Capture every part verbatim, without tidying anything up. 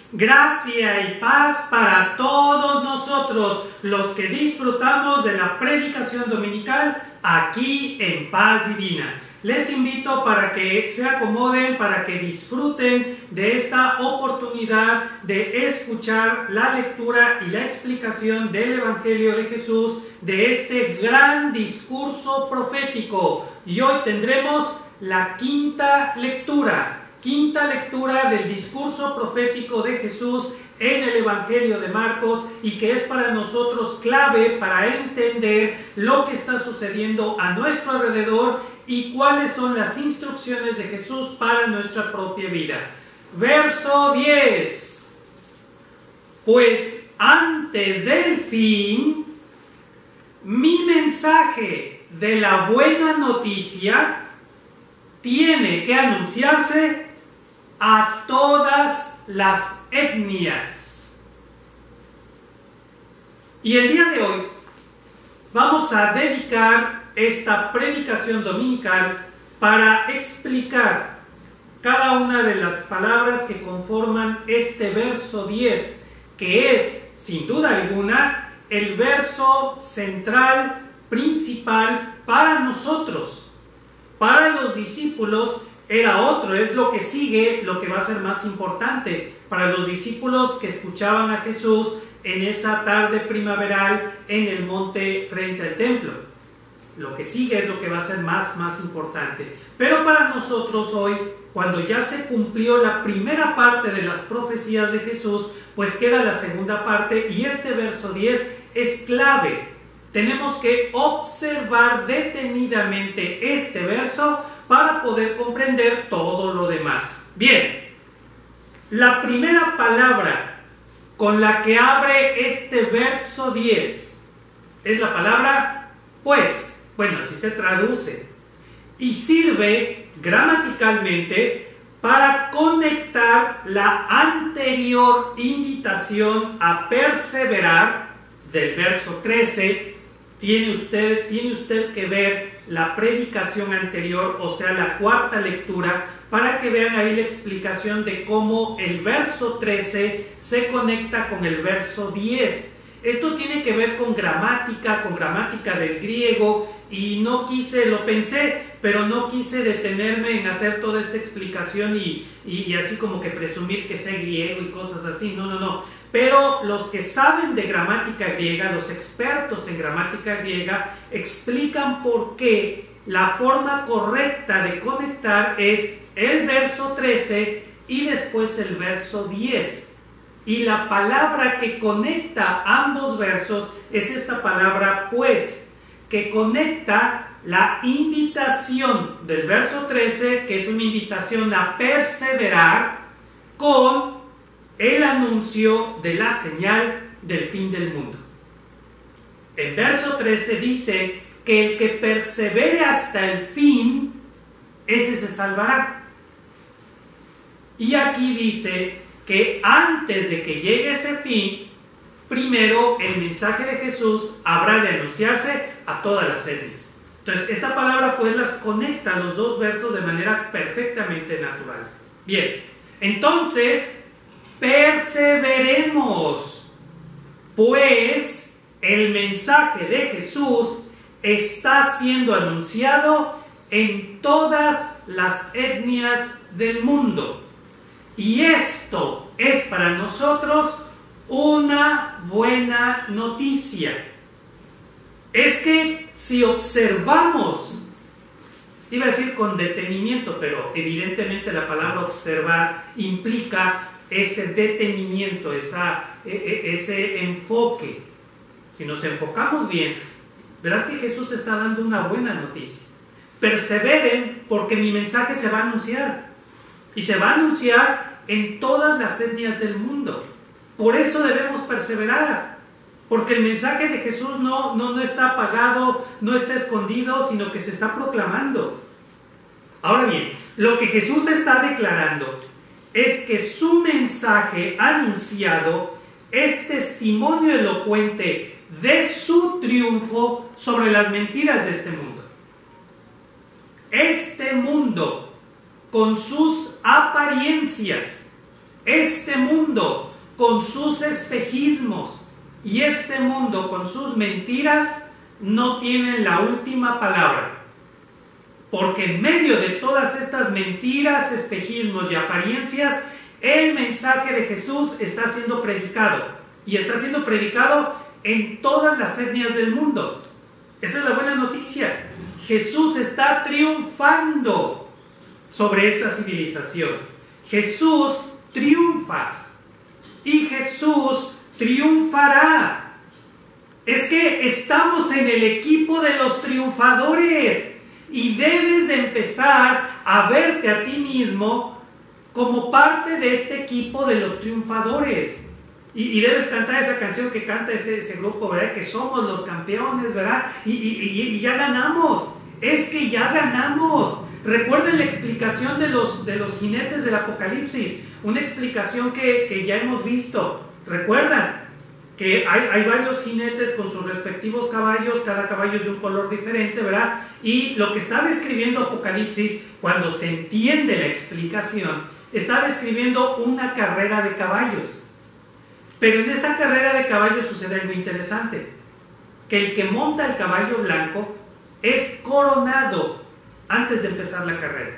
Gracia y paz para todos nosotros, los que disfrutamos de la predicación dominical aquí en Paz Divina. Les invito para que se acomoden, para que disfruten de esta oportunidad de escuchar la lectura y la explicación del Evangelio de Jesús, de este gran discurso profético. Y hoy tendremos la quinta lectura. Quinta lectura del discurso profético de Jesús en el Evangelio de Marcos, y que es para nosotros clave para entender lo que está sucediendo a nuestro alrededor y cuáles son las instrucciones de Jesús para nuestra propia vida. Verso diez. Pues antes del fin, mi mensaje de la buena noticia tiene que anunciarse a todas las etnias. Y el día de hoy vamos a dedicar esta predicación dominical para explicar cada una de las palabras que conforman este verso diez, que es, sin duda alguna, el verso central, principal para nosotros. Para los discípulos era otro, es lo que sigue, lo que va a ser más importante para los discípulos que escuchaban a Jesús en esa tarde primaveral en el monte frente al templo. Lo que sigue es lo que va a ser más, más importante. Pero para nosotros hoy, cuando ya se cumplió la primera parte de las profecías de Jesús, pues queda la segunda parte, y este verso diez es clave. Tenemos que observar detenidamente este verso para poder comprender todo lo demás. Bien, la primera palabra con la que abre este verso diez es la palabra pues. Bueno, así se traduce. Y sirve gramaticalmente para conectar la anterior invitación a perseverar del verso trece. Tiene usted, tiene usted que ver la predicación anterior, o sea, la cuarta lectura, para que vean ahí la explicación de cómo el verso trece se conecta con el verso diez. Esto tiene que ver con gramática, con gramática del griego, y no quise, lo pensé, pero no quise detenerme en hacer toda esta explicación y, y, y así como que presumir que sé griego y cosas así. No, no, no. Pero los que saben de gramática griega, los expertos en gramática griega, explican por qué la forma correcta de conectar es el verso trece y después el verso diez. Y la palabra que conecta ambos versos es esta palabra pues, que conecta la invitación del verso trece, que es una invitación a perseverar, con el anuncio de la señal del fin del mundo. El verso trece dice que el que persevere hasta el fin, ese se salvará. Y aquí dice que antes de que llegue ese fin, primero el mensaje de Jesús habrá de anunciarse a todas las etnias. Entonces, esta palabra pues las conecta a los dos versos de manera perfectamente natural. Bien, entonces, perseveremos, pues el mensaje de Jesús está siendo anunciado en todas las etnias del mundo. Y esto es para nosotros una buena noticia. Es que si observamos, iba a decir con detenimiento, pero evidentemente la palabra observar implica ese detenimiento, esa, ese enfoque. Si nos enfocamos bien, verás que Jesús está dando una buena noticia. Perseveren porque mi mensaje se va a anunciar. Y se va a anunciar en todas las etnias del mundo. Por eso debemos perseverar. Porque el mensaje de Jesús no, no, no está apagado, no está escondido, sino que se está proclamando. Ahora bien, lo que Jesús está declarando es que su mensaje anunciado es testimonio elocuente de su triunfo sobre las mentiras de este mundo. Este mundo, con sus apariencias, Este mundo con sus espejismos y este mundo con sus mentiras no tienen la última palabra. Porque en medio de todas estas mentiras, espejismos y apariencias, el mensaje de Jesús está siendo predicado. Y está siendo predicado en todas las etnias del mundo. Esa es la buena noticia. Jesús está triunfando sobre esta civilización. Jesús triunfa. Y Jesús triunfará. Es que estamos en el equipo de los triunfadores. Y debes de empezar a verte a ti mismo como parte de este equipo de los triunfadores. Y, y debes cantar esa canción que canta ese, ese grupo, ¿verdad? Que somos los campeones, ¿verdad? Y, y, y ya ganamos. Es que ya ganamos. Recuerden la explicación de los, de los jinetes del Apocalipsis. Una explicación que, que ya hemos visto. ¿Recuerdan? Que hay, hay varios jinetes con sus respectivos caballos, cada caballo es de un color diferente, ¿verdad? Y lo que está describiendo Apocalipsis, cuando se entiende la explicación, está describiendo una carrera de caballos. Pero en esa carrera de caballos sucede algo interesante, que el que monta el caballo blanco es coronado antes de empezar la carrera.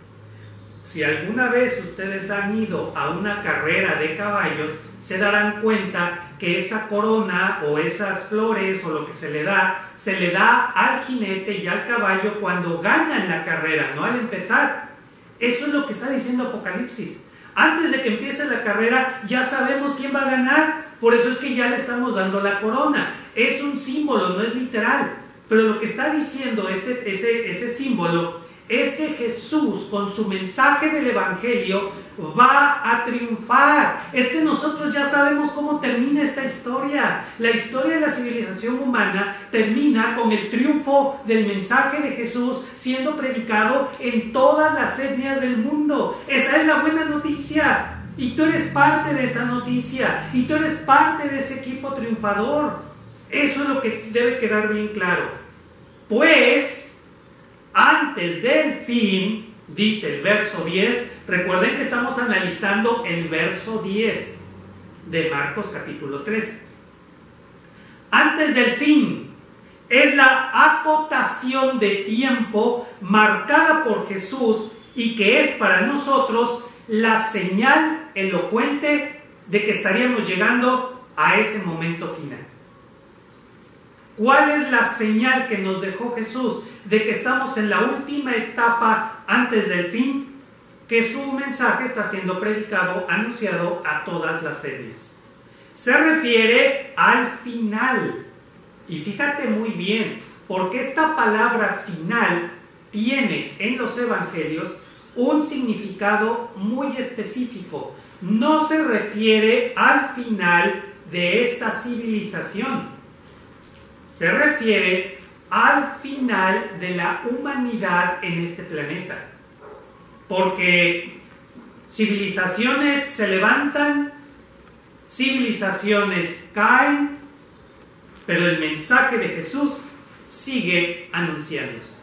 Si alguna vez ustedes han ido a una carrera de caballos, se darán cuenta que esa corona o esas flores o lo que se le da, se le da al jinete y al caballo cuando ganan la carrera, no al empezar. Eso es lo que está diciendo Apocalipsis. Antes de que empiece la carrera ya sabemos quién va a ganar, por eso es que ya le estamos dando la corona. Es un símbolo, no es literal, pero lo que está diciendo ese, ese, ese símbolo es que Jesús, con su mensaje del Evangelio, va a triunfar. Es que nosotros ya sabemos cómo termina esta historia. La historia de la civilización humana termina con el triunfo del mensaje de Jesús siendo predicado en todas las etnias del mundo. Esa es la buena noticia. Y tú eres parte de esa noticia. Y tú eres parte de ese equipo triunfador. Eso es lo que debe quedar bien claro. Pues antes del fin, dice el verso diez, recuerden que estamos analizando el verso diez de Marcos capítulo trece. Antes del fin es la acotación de tiempo marcada por Jesús y que es para nosotros la señal elocuente de que estaríamos llegando a ese momento final. ¿Cuál es la señal que nos dejó Jesús de que estamos en la última etapa antes del fin? Que su mensaje está siendo predicado, anunciado a todas las etnias. Se refiere al final. Y fíjate muy bien, porque esta palabra final tiene en los evangelios un significado muy específico. No se refiere al final de esta civilización. Se refiere al final de la humanidad en este planeta. Porque civilizaciones se levantan, civilizaciones caen, pero el mensaje de Jesús sigue anunciándose.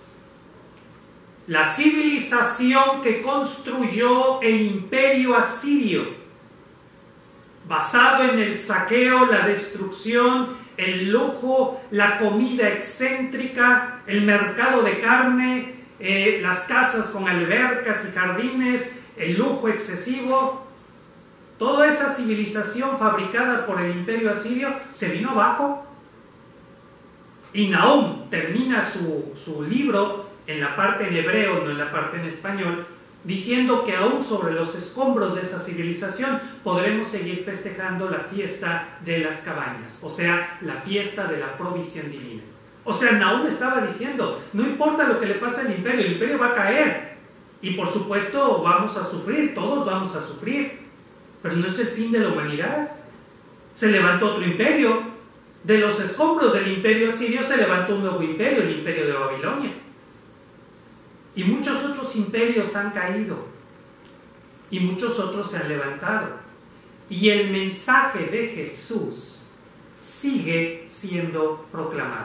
La civilización que construyó el imperio asirio, basado en el saqueo, la destrucción, el lujo, la comida excéntrica, el mercado de carne, eh, las casas con albercas y jardines, el lujo excesivo, toda esa civilización fabricada por el imperio asirio se vino abajo. Y Nahum termina su, su libro en la parte en hebreo, no en la parte en español, diciendo que aún sobre los escombros de esa civilización podremos seguir festejando la fiesta de las cabañas, o sea, la fiesta de la provisión divina. O sea, Nahum estaba diciendo, no importa lo que le pase al imperio, el imperio va a caer, y por supuesto vamos a sufrir, todos vamos a sufrir, pero no es el fin de la humanidad. Se levantó otro imperio, de los escombros del imperio asirio se levantó un nuevo imperio, el imperio de Babilonia. Y muchos otros imperios han caído. Y muchos otros se han levantado. Y el mensaje de Jesús sigue siendo proclamado.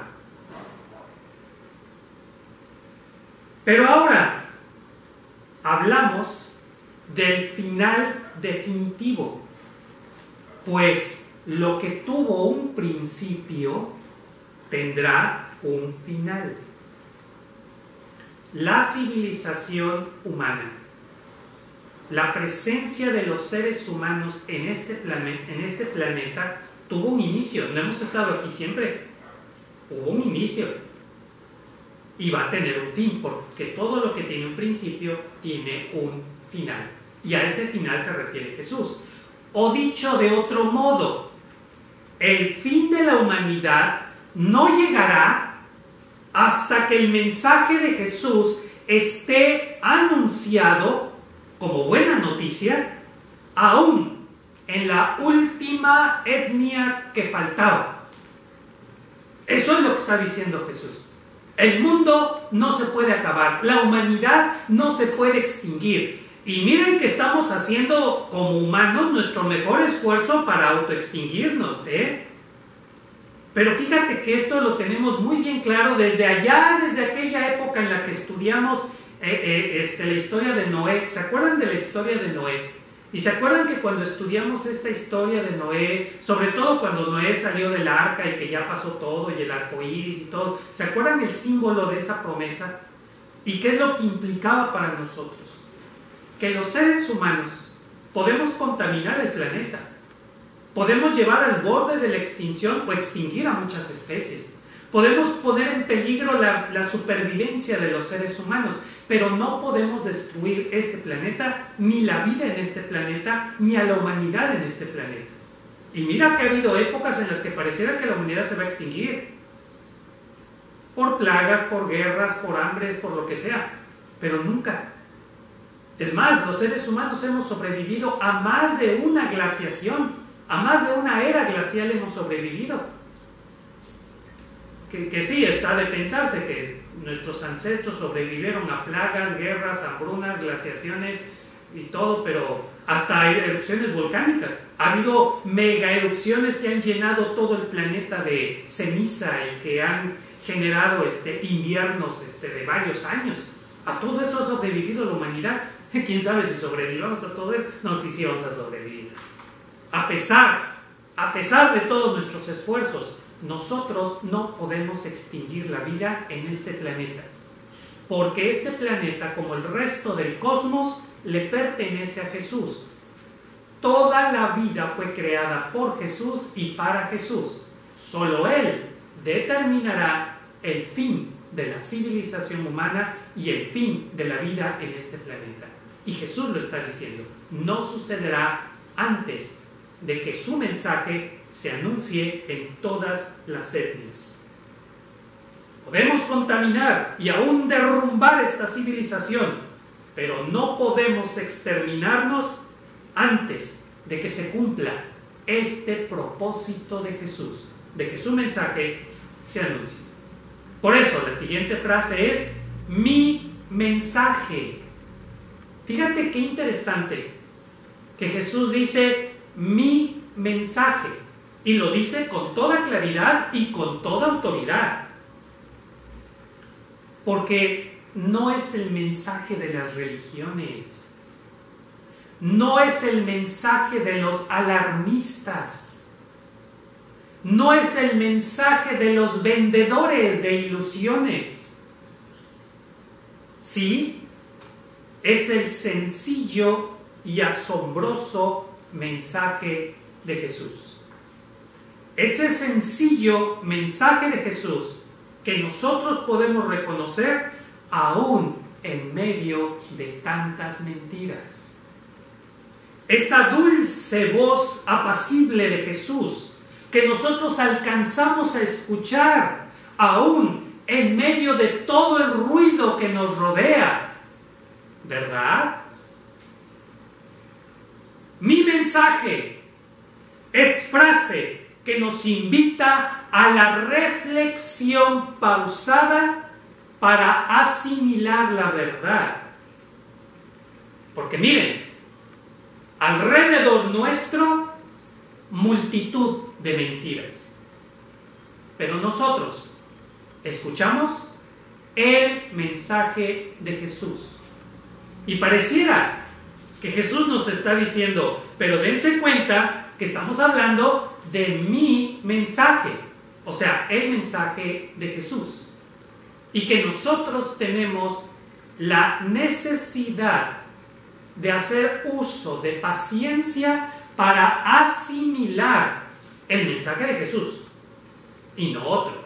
Pero ahora hablamos del final definitivo, pues lo que tuvo un principio tendrá un final. La civilización humana, la presencia de los seres humanos en este, plane- en este planeta tuvo un inicio. No hemos estado aquí siempre. Hubo un inicio y va a tener un fin, porque todo lo que tiene un principio tiene un final, y a ese final se refiere Jesús. O dicho de otro modo, el fin de la humanidad no llegará hasta que el mensaje de Jesús esté anunciado como buena noticia, aún en la última etnia que faltaba. Eso es lo que está diciendo Jesús. El mundo no se puede acabar, la humanidad no se puede extinguir. Y miren que estamos haciendo como humanos nuestro mejor esfuerzo para autoextinguirnos, ¿eh? Pero fíjate que esto lo tenemos muy bien claro desde allá, desde aquella época en la que estudiamos eh, eh, este, la historia de Noé. ¿Se acuerdan de la historia de Noé? Y se acuerdan que cuando estudiamos esta historia de Noé, sobre todo cuando Noé salió del arca y que ya pasó todo, y el arco iris y todo, ¿se acuerdan el símbolo de esa promesa? ¿Y qué es lo que implicaba para nosotros? Que los seres humanos podemos contaminar el planeta, podemos llevar al borde de la extinción o extinguir a muchas especies, podemos poner en peligro la, la supervivencia de los seres humanos, pero no podemos destruir este planeta, ni la vida en este planeta, ni a la humanidad en este planeta. Y mira que ha habido épocas en las que pareciera que la humanidad se va a extinguir, por plagas, por guerras, por hambres, por lo que sea, pero nunca. Es más, los seres humanos hemos sobrevivido a más de una glaciación, a más de una era glacial hemos sobrevivido. Que, que sí, está de pensarse que nuestros ancestros sobrevivieron a plagas, guerras, hambrunas, glaciaciones y todo, pero hasta erupciones volcánicas. Ha habido mega erupciones que han llenado todo el planeta de ceniza y que han generado este, inviernos este, de varios años. A todo eso ha sobrevivido la humanidad. ¿Quién sabe si sobrevivamos a todo eso? No, sí, sí vamos a sobrevivir. A pesar, a pesar de todos nuestros esfuerzos, nosotros no podemos extinguir la vida en este planeta, porque este planeta, como el resto del cosmos, le pertenece a Jesús. Toda la vida fue creada por Jesús y para Jesús. Solo Él determinará el fin de la civilización humana y el fin de la vida en este planeta. Y Jesús lo está diciendo, no sucederá antes de que su mensaje se anuncie en todas las etnias. Podemos contaminar y aún derrumbar esta civilización, pero no podemos exterminarnos antes de que se cumpla este propósito de Jesús, de que su mensaje se anuncie. Por eso la siguiente frase es mi mensaje. Fíjate qué interesante que Jesús dice mi mensaje, y lo dice con toda claridad y con toda autoridad, porque no es el mensaje de las religiones, no es el mensaje de los alarmistas, no es el mensaje de los vendedores de ilusiones. Sí, es el sencillo y asombroso mensaje de Jesús. Ese sencillo mensaje de Jesús que nosotros podemos reconocer aún en medio de tantas mentiras. Esa dulce voz apacible de Jesús que nosotros alcanzamos a escuchar aún en medio de todo el ruido que nos rodea, ¿verdad? Mi mensaje es frase que nos invita a la reflexión pausada para asimilar la verdad. Porque miren, alrededor nuestro, multitud de mentiras. Pero nosotros escuchamos el mensaje de Jesús. Y pareciera Que Jesús nos está diciendo, pero dense cuenta que estamos hablando de mi mensaje, o sea, el mensaje de Jesús, y que nosotros tenemos la necesidad de hacer uso de paciencia para asimilar el mensaje de Jesús y no otro.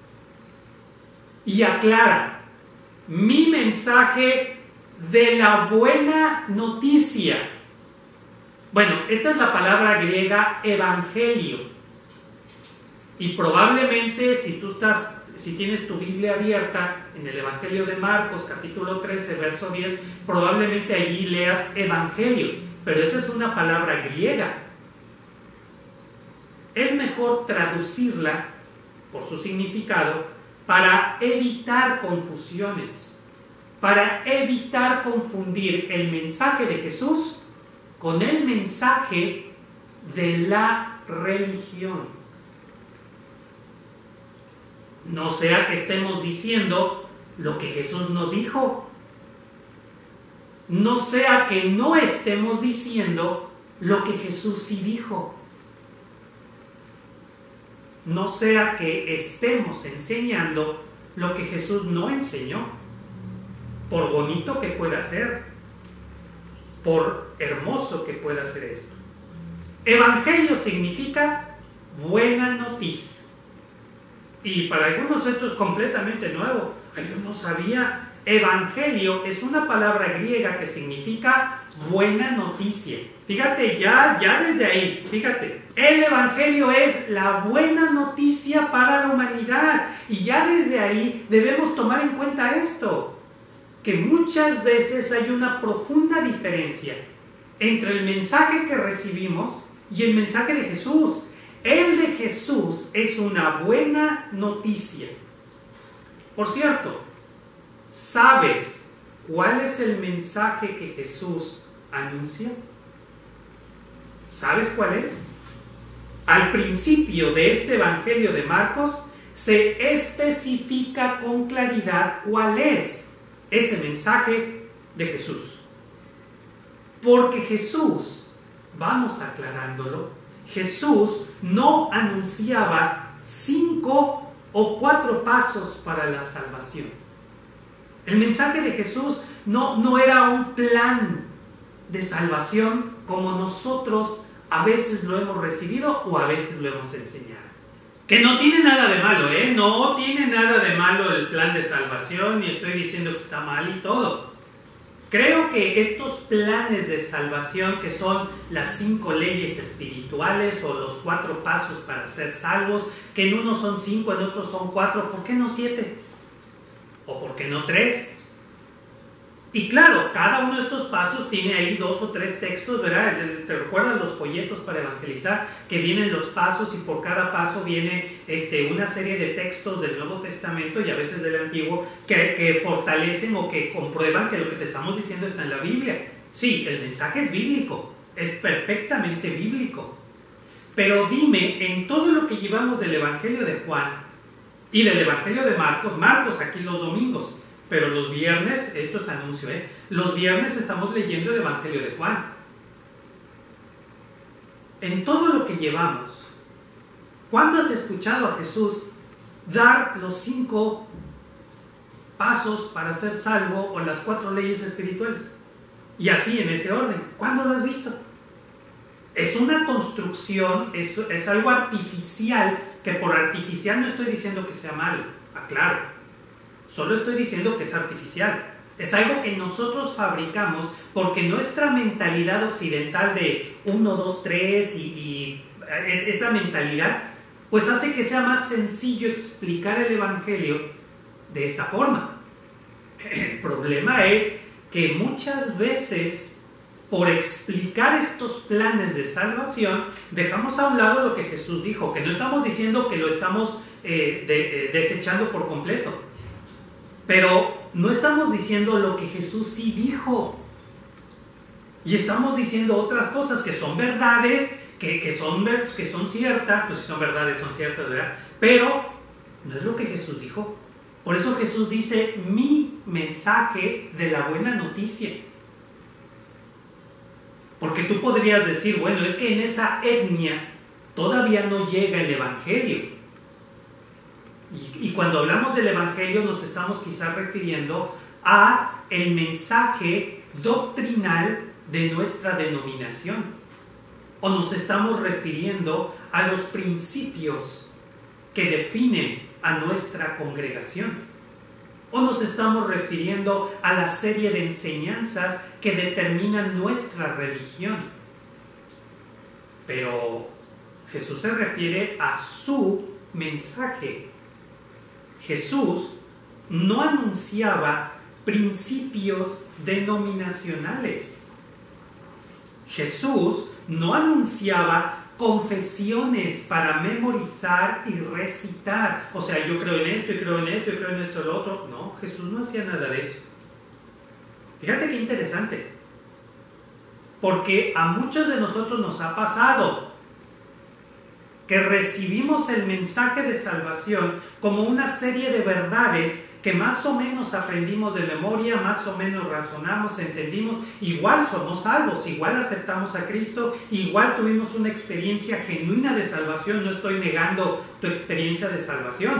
Y aclara, mi mensaje de la buena noticia. Bueno, esta es la palabra griega evangelio. Y probablemente si tú estás, si tienes tu Biblia abierta en el Evangelio de Marcos, capítulo trece, verso diez, probablemente allí leas evangelio, pero esa es una palabra griega. Es mejor traducirla por su significado para evitar confusiones, para evitar confundir el mensaje de Jesús con el mensaje de la religión. No sea que estemos diciendo lo que Jesús no dijo. No sea que no estemos diciendo lo que Jesús sí dijo. No sea que estemos enseñando lo que Jesús no enseñó. Por bonito que pueda ser, por hermoso que pueda ser esto. Evangelio significa buena noticia. Y para algunos esto es completamente nuevo. Ay, yo no sabía. Evangelio es una palabra griega que significa buena noticia. Fíjate, ya, ya desde ahí, fíjate. El Evangelio es la buena noticia para la humanidad. Y ya desde ahí debemos tomar en cuenta esto. Que muchas veces hay una profunda diferencia entre el mensaje que recibimos y el mensaje de Jesús. El de Jesús es una buena noticia. Por cierto, ¿sabes cuál es el mensaje que Jesús anuncia? ¿Sabes cuál es? Al principio de este Evangelio de Marcos se especifica con claridad cuál es ese mensaje de Jesús. Porque Jesús, vamos aclarándolo, Jesús no anunciaba cinco o cuatro pasos para la salvación. El mensaje de Jesús no, no era un plan de salvación como nosotros a veces lo hemos recibido o a veces lo hemos enseñado. Que no tiene nada de malo, ¿eh? No tiene nada de malo el plan de salvación, ni estoy diciendo que está mal y todo. Creo que estos planes de salvación, que son las cinco leyes espirituales o los cuatro pasos para ser salvos, que en unos son cinco, en otros son cuatro, ¿por qué no siete? ¿O por qué no tres? Y claro, cada uno de estos pasos tiene ahí dos o tres textos, ¿verdad? ¿Te recuerdas los folletos para evangelizar? Que vienen los pasos y por cada paso viene este, una serie de textos del Nuevo Testamento y a veces del Antiguo que, que fortalecen o que comprueban que lo que te estamos diciendo está en la Biblia. Sí, el mensaje es bíblico, es perfectamente bíblico. Pero dime, en todo lo que llevamos del Evangelio de Juan y del Evangelio de Marcos, Marcos aquí los domingos, pero los viernes, esto es anuncio, ¿eh? Los viernes estamos leyendo el Evangelio de Juan. En todo lo que llevamos, ¿cuándo has escuchado a Jesús dar los cinco pasos para ser salvo o las cuatro leyes espirituales? Y así en ese orden. ¿Cuándo lo has visto? Es una construcción, es, es algo artificial, que por artificial no estoy diciendo que sea malo, aclaro. Solo estoy diciendo que es artificial. Es algo que nosotros fabricamos porque nuestra mentalidad occidental de uno, dos, tres y, y esa mentalidad pues hace que sea más sencillo explicar el Evangelio de esta forma. El problema es que muchas veces por explicar estos planes de salvación dejamos a un lado lo que Jesús dijo, que no estamos diciendo que lo estamos eh, de, eh, desechando por completo. Pero no estamos diciendo lo que Jesús sí dijo. Y estamos diciendo otras cosas que son verdades, que, que, son, que son ciertas, pues si son verdades son ciertas, ¿verdad? Pero no es lo que Jesús dijo. Por eso Jesús dice, mi mensaje de la buena noticia. Porque tú podrías decir, bueno, es que en esa etnia todavía no llega el Evangelio. Y, y cuando hablamos del Evangelio nos estamos quizás refiriendo a el mensaje doctrinal de nuestra denominación. O nos estamos refiriendo a los principios que definen a nuestra congregación. O nos estamos refiriendo a la serie de enseñanzas que determinan nuestra religión. Pero Jesús se refiere a su mensaje. Jesús no anunciaba principios denominacionales. Jesús no anunciaba confesiones para memorizar y recitar. O sea, yo creo en esto, y creo en esto, y creo en esto, y lo otro. No, Jesús no hacía nada de eso. Fíjate qué interesante. Porque a muchos de nosotros nos ha pasado que recibimos el mensaje de salvación como una serie de verdades que más o menos aprendimos de memoria, más o menos razonamos, entendimos, igual somos salvos, igual aceptamos a Cristo, igual tuvimos una experiencia genuina de salvación, no estoy negando tu experiencia de salvación.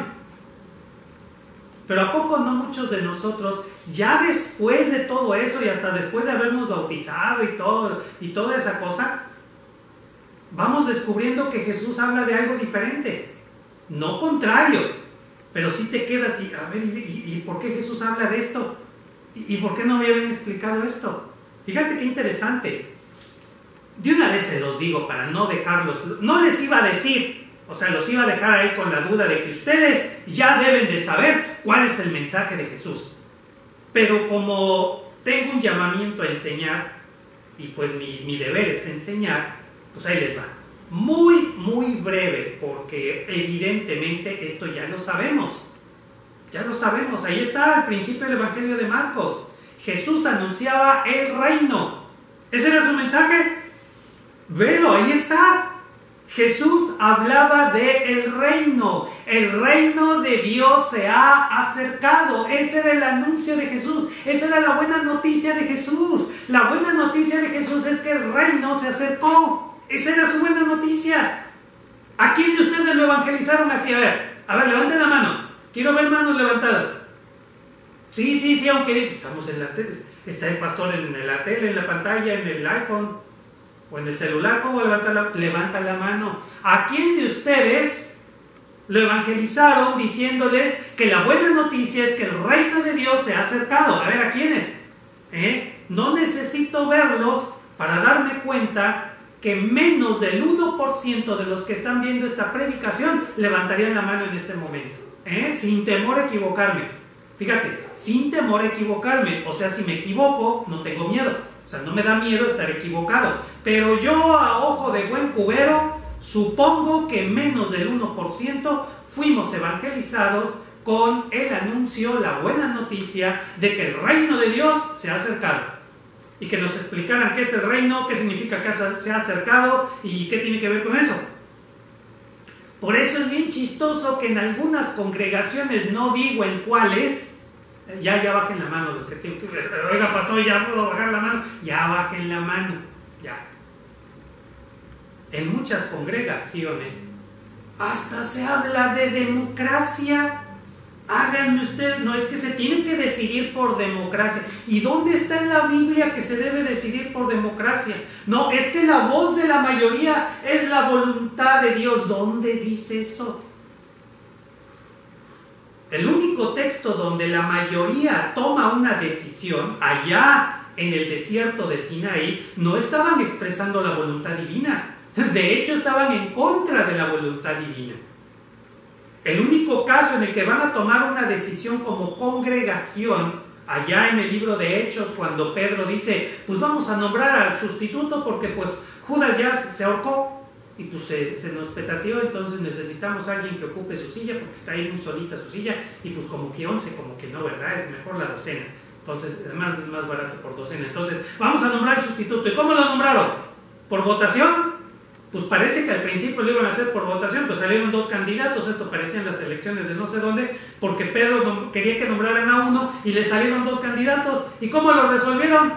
Pero ¿a poco no muchos de nosotros, ya después de todo eso y hasta después de habernos bautizado y, todo, y toda esa cosa, vamos descubriendo que Jesús habla de algo diferente? No contrario. Pero sí te quedas y, a ver, ¿y, y por qué Jesús habla de esto? ¿Y, ¿Y por qué no me habían explicado esto? Fíjate qué interesante. De una vez se los digo para no dejarlos, no les iba a decir, o sea, los iba a dejar ahí con la duda de que ustedes ya deben de saber cuál es el mensaje de Jesús. Pero como tengo un llamamiento a enseñar, y pues mi, mi deber es enseñar, pues ahí les va. Muy, muy breve, porque evidentemente esto ya lo sabemos. Ya lo sabemos. Ahí está al principio del Evangelio de Marcos. Jesús anunciaba el reino. ¿Ese era su mensaje? Velo, ahí está. Jesús hablaba de el reino. El reino de Dios se ha acercado. Ese era el anuncio de Jesús. Esa era la buena noticia de Jesús. La buena noticia de Jesús es que el reino se acercó. Esa era su buena noticia. ¿A quién de ustedes lo evangelizaron así? A ver, a ver, levanten la mano. Quiero ver manos levantadas. Sí, sí, sí, aunque estamos en la tele. Está el pastor en la tele, en la pantalla, en el iPhone o en el celular. ¿Cómo levanta la, levanta la mano? ¿A quién de ustedes lo evangelizaron diciéndoles que la buena noticia es que el reino de Dios se ha acercado? A ver, ¿a quiénes? ¿Eh? No necesito verlos para darme cuenta que menos del uno por ciento de los que están viendo esta predicación levantarían la mano en este momento, ¿eh? Sin temor a equivocarme. Fíjate, sin temor a equivocarme. O sea, si me equivoco, no tengo miedo. O sea, no me da miedo estar equivocado. Pero yo, a ojo de buen cubero, supongo que menos del uno por ciento fuimos evangelizados con el anuncio, la buena noticia de que el reino de Dios se ha acercado. Y que nos explicaran qué es el reino, qué significa que se ha acercado y qué tiene que ver con eso. Por eso es bien chistoso que en algunas congregaciones, no digo en cuáles, ya, ya bajen la mano los que tienen que... Oiga, pastor, ya puedo bajar la mano. Ya bajen la mano, ya. En muchas congregaciones hasta se habla de democracia. Háganme ustedes, no, es que se tiene que decidir por democracia. ¿Y dónde está en la Biblia que se debe decidir por democracia? No, es que la voz de la mayoría es la voluntad de Dios. ¿Dónde dice eso? El único texto donde la mayoría toma una decisión, allá en el desierto de Sinaí, no estaban expresando la voluntad divina. De hecho, estaban en contra de la voluntad divina. El único caso en el que van a tomar una decisión como congregación, allá en el libro de Hechos, cuando Pedro dice, pues vamos a nombrar al sustituto porque pues Judas ya se ahorcó y pues se, se nos petateó, entonces necesitamos a alguien que ocupe su silla porque está ahí muy solita su silla y pues como que once, como que no, ¿verdad? Es mejor la docena. Entonces, además es más barato por docena. Entonces, vamos a nombrar al sustituto. ¿Y cómo lo nombraron? ¿Por votación? Pues parece que al principio lo iban a hacer por votación, pues salieron dos candidatos, esto parecía en las elecciones de no sé dónde, porque Pedro quería que nombraran a uno y le salieron dos candidatos. ¿Y cómo lo resolvieron?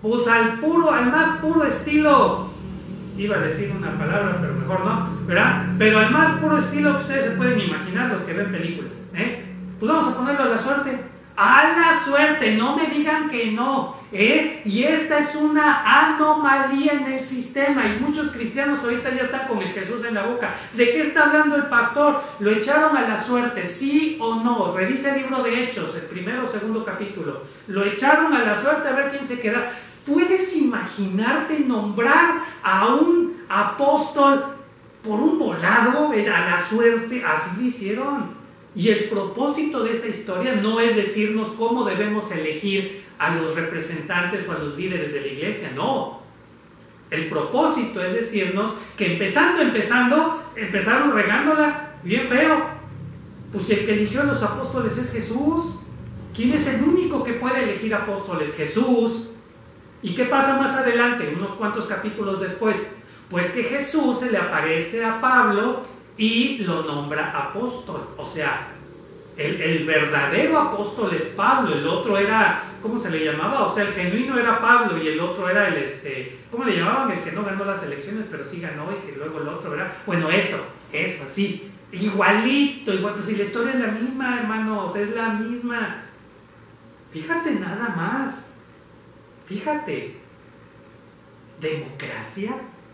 Pues al puro, al más puro estilo, iba a decir una palabra, pero mejor no, ¿verdad? Pero al más puro estilo que ustedes se pueden imaginar, los que ven películas, ¿eh? Pues vamos a ponerlo a la suerte. A la suerte, no me digan que no, ¿eh? Y esta es una anomalía en el sistema, y muchos cristianos ahorita ya están con el Jesús en la boca. ¿De qué está hablando el pastor? ¿Lo echaron a la suerte, sí o no? Revisa el libro de Hechos, el primero o segundo capítulo. ¿Lo echaron a la suerte? A ver quién se queda. ¿Puedes imaginarte nombrar a un apóstol por un volado, a la suerte? Así lo hicieron. Y el propósito de esa historia no es decirnos cómo debemos elegir a los representantes o a los líderes de la iglesia, no. El propósito es decirnos que empezando, empezando, empezaron regándola bien feo. Pues el que eligió a los apóstoles es Jesús. ¿Quién es el único que puede elegir apóstoles? Jesús. ¿Y qué pasa más adelante, unos cuantos capítulos después? Pues que Jesús se le aparece a Pablo y lo nombra apóstol. O sea, el, el verdadero apóstol es Pablo, el otro era, ¿cómo se le llamaba? O sea, el genuino era Pablo y el otro era el, este, ¿cómo le llamaban? El que no ganó las elecciones, pero sí ganó, y que luego el otro, ¿verdad? Bueno, eso, eso, así, igualito, igual, pues si la historia es la misma, hermanos, es la misma. Fíjate nada más, fíjate, democracia.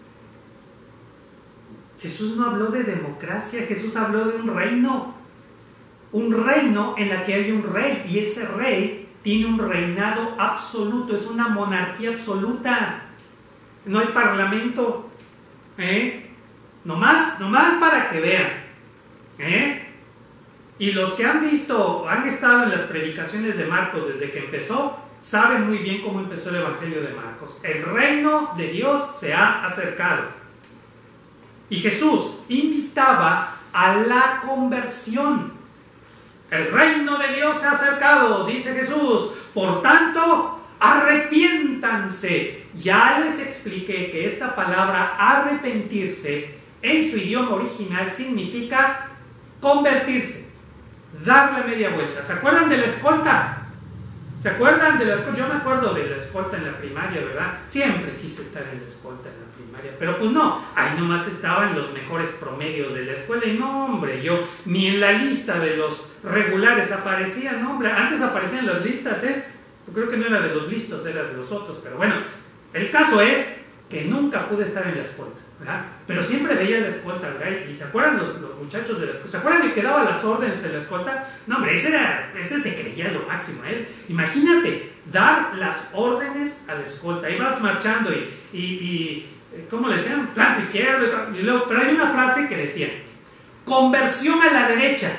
Jesús no habló de democracia, Jesús habló de un reino, un reino en la que hay un rey, y ese rey tiene un reinado absoluto, es una monarquía absoluta, no hay parlamento, ¿eh? Nomás, nomás para que vean, ¿eh? Y los que han visto, han estado en las predicaciones de Marcos desde que empezó, saben muy bien cómo empezó el Evangelio de Marcos. El reino de Dios se ha acercado. Y Jesús invitaba a la conversión. El reino de Dios se ha acercado, dice Jesús. Por tanto, arrepiéntanse. Ya les expliqué que esta palabra arrepentirse en su idioma original significa convertirse, dar la media vuelta. ¿Se acuerdan de la escolta? ¿Se acuerdan de la escolta? Yo me acuerdo de la escolta en la primaria, ¿verdad? Siempre quise estar en la escolta en la primaria, pero pues no, ahí nomás estaban los mejores promedios de la escuela, y no, hombre, yo ni en la lista de los regulares aparecía, no, hombre, antes aparecían las listas, ¿eh? Yo creo que no era de los listos, era de los otros, pero bueno, el caso es que nunca pude estar en la escolta, ¿verdad? Pero siempre veía la escolta, ¿verdad? Y se acuerdan los, los muchachos de la escolta, ¿se acuerdan el que daba las órdenes en la escolta? No, hombre, ese, era, ese se creía lo máximo, ¿eh? Imagínate, dar las órdenes a la escolta, ahí vas marchando y, y, y ¿cómo le decían? Flanco izquierdo, y luego, pero hay una frase que decía, conversión a la derecha,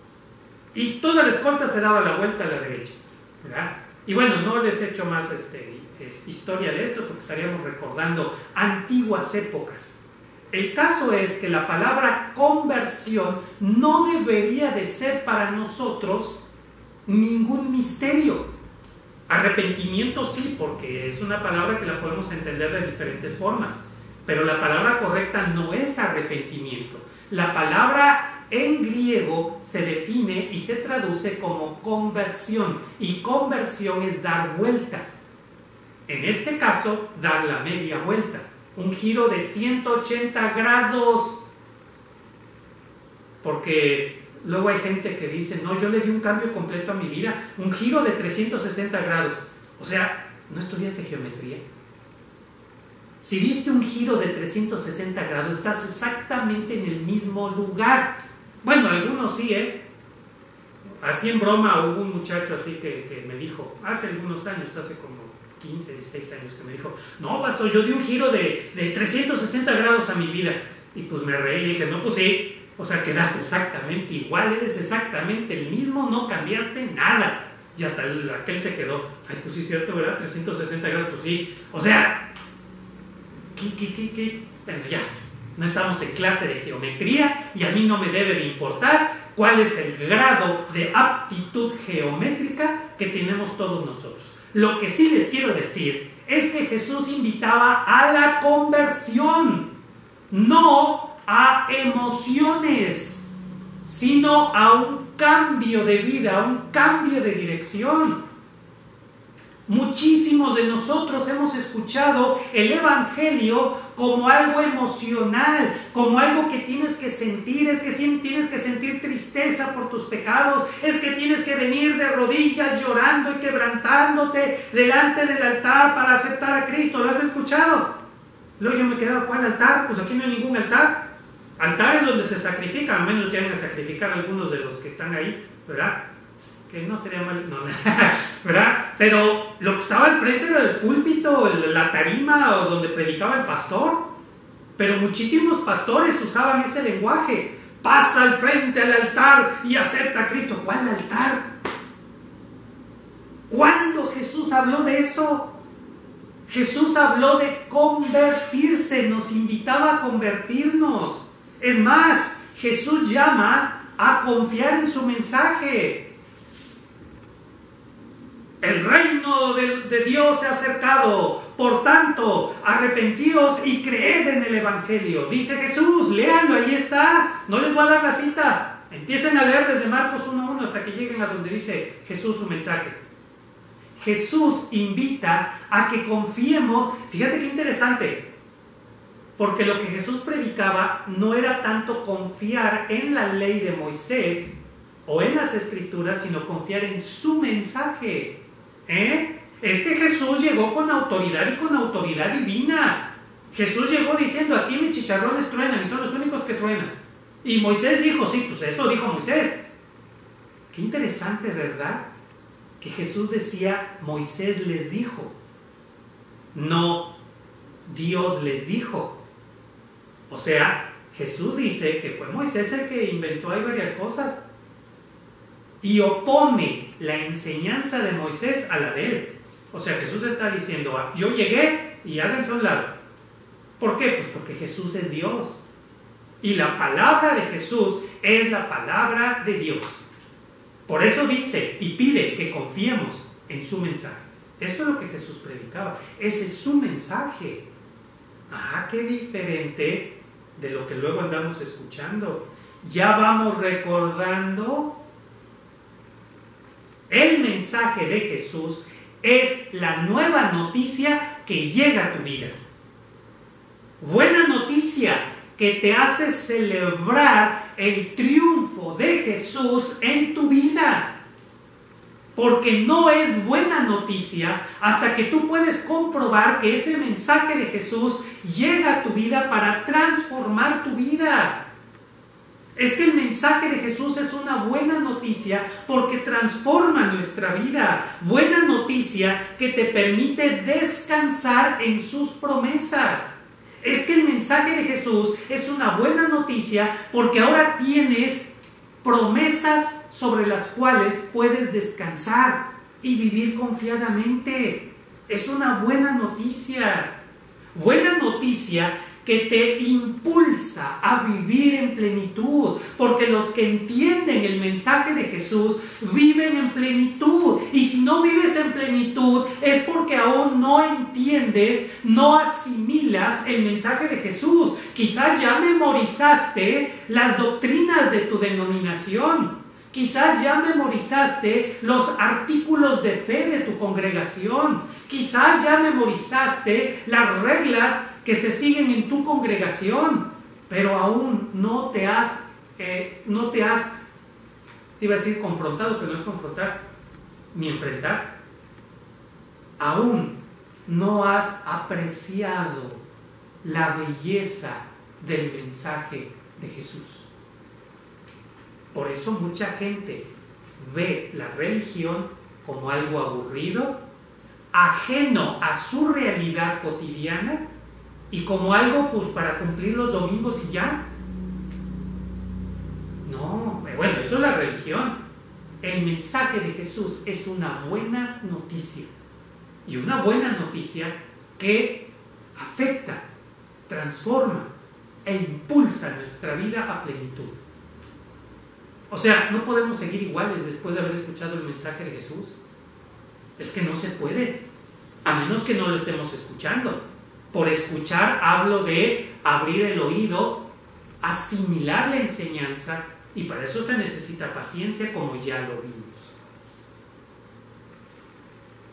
y toda la escolta se daba la vuelta a la derecha, ¿verdad? Y bueno, no les he hecho más este, es, historia de esto, porque estaríamos recordando antiguas épocas. El caso es que la palabra conversión no debería de ser para nosotros ningún misterio. Arrepentimiento sí, porque es una palabra que la podemos entender de diferentes formas, pero la palabra correcta no es arrepentimiento. La palabra en griego se define y se traduce como conversión, y conversión es dar vuelta. En este caso, dar la media vuelta, un giro de ciento ochenta grados, porque luego hay gente que dice, no, yo le di un cambio completo a mi vida, un giro de trescientos sesenta grados. O sea, ¿no estudiaste geometría? Si diste un giro de trescientos sesenta grados, estás exactamente en el mismo lugar. Bueno, algunos sí, ¿eh? Así en broma hubo un muchacho así que, que me dijo, hace algunos años, hace como quince, dieciséis años, que me dijo, no, pastor, yo di un giro de, de trescientos sesenta grados a mi vida. Y pues me reí y le dije, no, pues sí, o sea, quedaste exactamente igual, eres exactamente el mismo, no cambiaste nada. Y hasta el, aquel se quedó, ay, pues sí, cierto, ¿verdad? trescientos sesenta grados, pues sí. O sea, ¿qué, qué, qué, qué? Bueno, ya, no estamos en clase de geometría y a mí no me debe de importar cuál es el grado de aptitud geométrica que tenemos todos nosotros. Lo que sí les quiero decir es que Jesús invitaba a la conversión, no a emociones, sino a un cambio de vida, a un cambio de dirección. Muchísimos de nosotros hemos escuchado el Evangelio como algo emocional, como algo que tienes que sentir, es que tienes que sentir tristeza por tus pecados, es que tienes que venir de rodillas llorando y quebrantándote delante del altar para aceptar a Cristo. ¿Lo has escuchado? Luego yo me he quedado, ¿cuál altar? Pues aquí no hay ningún altar. Altar es donde se sacrifican, a menos que vayan a sacrificar algunos de los que están ahí, ¿verdad? Que no sería mal, no, ¿verdad? Pero lo que estaba al frente era el púlpito, la tarima o donde predicaba el pastor. Pero muchísimos pastores usaban ese lenguaje. Pasa al frente al altar y acepta a Cristo. ¿Cuál altar? ¿Cuándo Jesús habló de eso? Jesús habló de convertirse, nos invitaba a convertirnos. Es más, Jesús llama a confiar en su mensaje. El reino de, de Dios se ha acercado, por tanto, arrepentíos y creed en el Evangelio. Dice Jesús, léanlo, ahí está. No les voy a dar la cita. Empiecen a leer desde Marcos uno uno hasta que lleguen a donde dice Jesús su mensaje. Jesús invita a que confiemos. Fíjate qué interesante, porque lo que Jesús predicaba no era tanto confiar en la ley de Moisés o en las Escrituras, sino confiar en su mensaje. ¿Eh? Este Jesús llegó con autoridad y con autoridad divina. Jesús llegó diciendo, aquí mis chicharrones truenan y son los únicos que truenan. Y Moisés dijo, sí, pues eso dijo Moisés. Qué interesante, ¿verdad? Que Jesús decía, Moisés les dijo, no Dios les dijo. O sea, Jesús dice que fue Moisés el que inventó ahí varias cosas. Y opone la enseñanza de Moisés a la de él. O sea, Jesús está diciendo, yo llegué y háganse a un lado. ¿Por qué? Pues porque Jesús es Dios. Y la palabra de Jesús es la palabra de Dios. Por eso dice y pide que confiemos en su mensaje. Esto es lo que Jesús predicaba. Ese es su mensaje. Ah, qué diferente de lo que luego andamos escuchando. Ya vamos recordando. El mensaje de Jesús es la nueva noticia que llega a tu vida. Buena noticia que te hace celebrar el triunfo de Jesús en tu vida. Porque no es buena noticia hasta que tú puedes comprobar que ese mensaje de Jesús llega a tu vida para transformar tu vida. Es que el mensaje de Jesús es una buena noticia porque transforma nuestra vida. Buena noticia que te permite descansar en sus promesas. Es que el mensaje de Jesús es una buena noticia porque ahora tienes promesas sobre las cuales puedes descansar y vivir confiadamente. Es una buena noticia. Buena noticia que te impulsa a vivir en plenitud, porque los que entienden el mensaje de Jesús viven en plenitud, y si no vives en plenitud es porque aún no entiendes, no asimilas el mensaje de Jesús. Quizás ya memorizaste las doctrinas de tu denominación, quizás ya memorizaste los artículos de fe de tu congregación, quizás ya memorizaste las reglas que se siguen en tu congregación, pero aún no te has, eh, no te has, te iba a decir confrontado, pero no es confrontar, ni enfrentar. Aún no has apreciado la belleza del mensaje de Jesús. Por eso mucha gente ve la religión como algo aburrido, ajeno a su realidad cotidiana, y como algo pues para cumplir los domingos y ya. No, bueno, eso es la religión. El mensaje de Jesús es una buena noticia, y una buena noticia que afecta, transforma e impulsa nuestra vida a plenitud. O sea, no podemos seguir iguales después de haber escuchado el mensaje de Jesús. Es que no se puede, a menos que no lo estemos escuchando. Por escuchar hablo de abrir el oído, asimilar la enseñanza, y para eso se necesita paciencia, como ya lo vimos.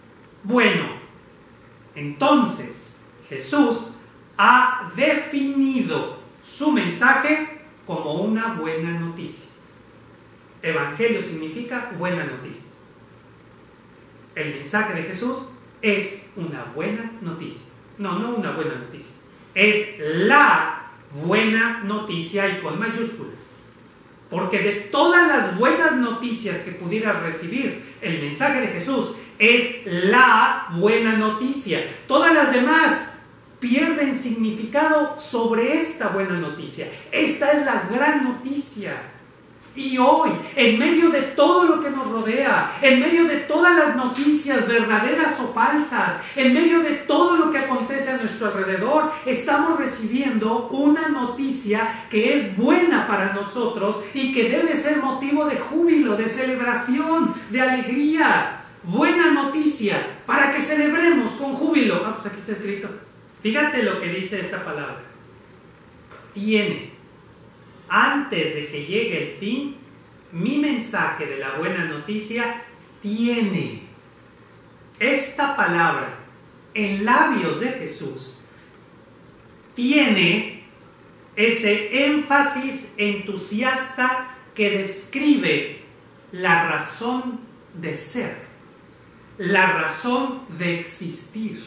bueno. Entonces, Jesús ha definido su mensaje como una buena noticia. Evangelio significa buena noticia. El mensaje de Jesús es una buena noticia. No, no una buena noticia. Es la buena noticia y con mayúsculas. Porque de todas las buenas noticias que pudieras recibir, el mensaje de Jesús es la buena noticia. Todas las demás pierden significado sobre esta buena noticia. Esta es la gran noticia. Y hoy, en medio de todo lo que nos rodea, en medio de todas las noticias verdaderas o falsas, en medio de todo lo que acontece a nuestro alrededor, estamos recibiendo una noticia que es buena para nosotros y que debe ser motivo de júbilo, de celebración, de alegría. Buena noticia para que celebremos con júbilo. Ah, pues aquí está escrito. Fíjate lo que dice esta palabra. Tiene. Antes de que llegue el fin, mi mensaje de la buena noticia tiene. Esta palabra en labios de Jesús tiene ese énfasis entusiasta que describe la razón de ser, la razón de existir.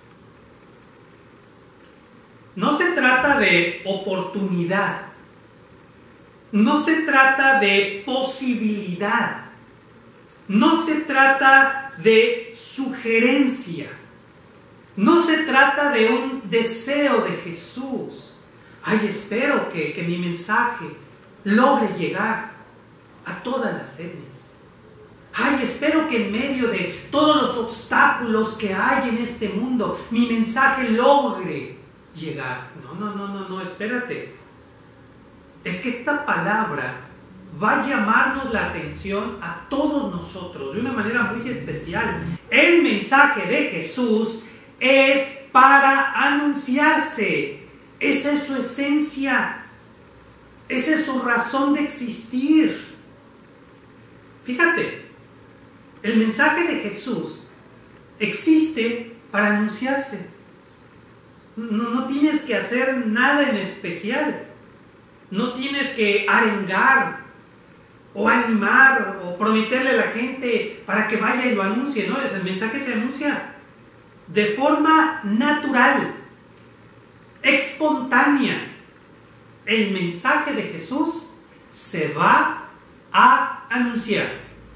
No se trata de oportunidad. No se trata de posibilidad, no se trata de sugerencia, no se trata de un deseo de Jesús. Ay, espero que, que mi mensaje logre llegar a todas las etnias. Ay, espero que en medio de todos los obstáculos que hay en este mundo, mi mensaje logre llegar. No, no, no, no, no, espérate. Es que esta palabra va a llamarnos la atención a todos nosotros de una manera muy especial. El mensaje de Jesús es para anunciarse. Esa es su esencia. Esa es su razón de existir. Fíjate, el mensaje de Jesús existe para anunciarse. No, no tienes que hacer nada en especial. No tienes que arengar o animar o prometerle a la gente para que vaya y lo anuncie. No, el mensaje se anuncia de forma natural, espontánea. El mensaje de Jesús se va a anunciar.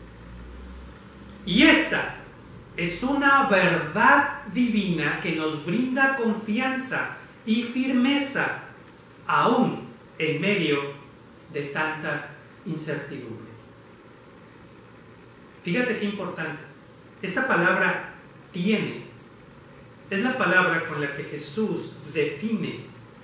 Y esta es una verdad divina que nos brinda confianza y firmeza aún en medio de tanta incertidumbre. Fíjate qué importante. Esta palabra tiene, es la palabra con la que Jesús define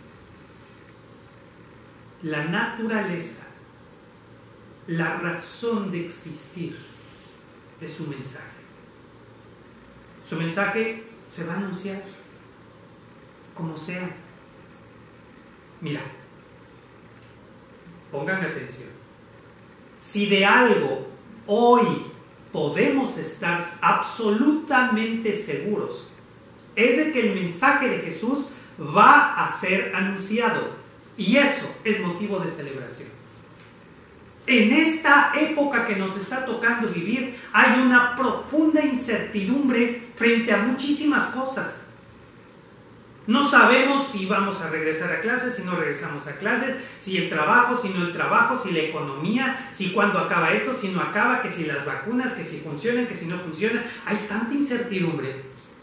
la naturaleza, la razón de existir de su mensaje. Su mensaje se va a anunciar como sea. Mira, pongan atención. Si de algo hoy podemos estar absolutamente seguros, es de que el mensaje de Jesús va a ser anunciado. Y eso es motivo de celebración. En esta época que nos está tocando vivir, hay una profunda incertidumbre frente a muchísimas cosas. No sabemos si vamos a regresar a clases, si no regresamos a clases, si el trabajo, si no el trabajo, si la economía, si cuándo acaba esto, si no acaba, que si las vacunas, que si funcionan, que si no funcionan. Hay tanta incertidumbre.